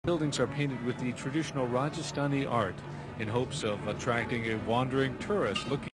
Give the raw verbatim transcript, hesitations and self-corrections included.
buildings are painted with the traditional Rajasthani art in hopes of attracting a wandering tourist looking